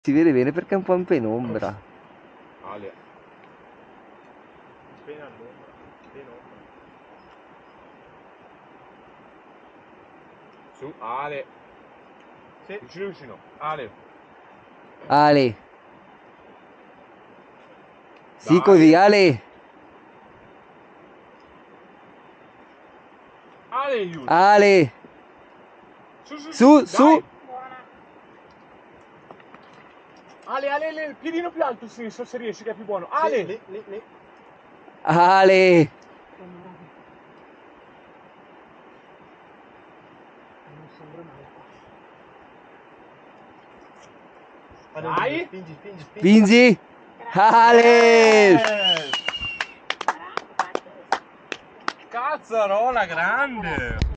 Si vede bene perché è un po' in penombra. Ale. Appena all'ombra, penombra. Su, Ale. Sì. Vicino vicino. Ale. Ale. Sì, Dai. così, Ale. Ale, aiuto. Ale. Su, su. Dai. Ale, il piedino più alto sinistro se riesci che è più buono. Ale. Lì. Ale. Non sembra mai. Dai. Spingi. Spingi. Ale. Cazzarola grande.